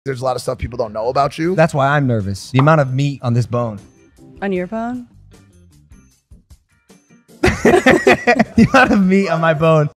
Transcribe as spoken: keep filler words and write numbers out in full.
There's a lot of stuff people don't know about you. That's why I'm nervous. The amount of meat on this bone. On your bone? The amount of meat on my bone.